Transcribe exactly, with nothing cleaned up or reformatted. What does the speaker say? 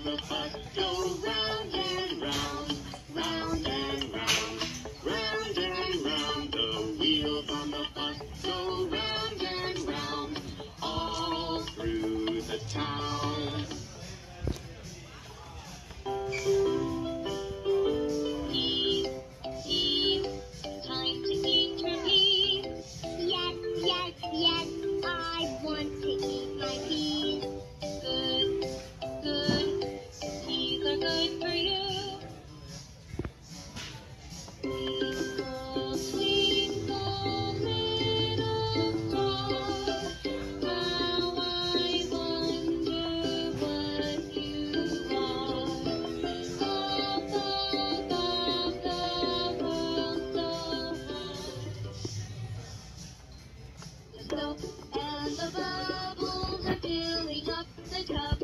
on the bus go round and round, round and round, round and round. The wheels on the bus go round and round, all through the town. Eat, eat, time to eat your peas. Yes, yes, yes, I want to eat my peas. Good, good, peas are good for you. Twinkle, twinkle, little star, how I wonder what you are. Up above the world so high. The soap and the bubbles are filling up the tub.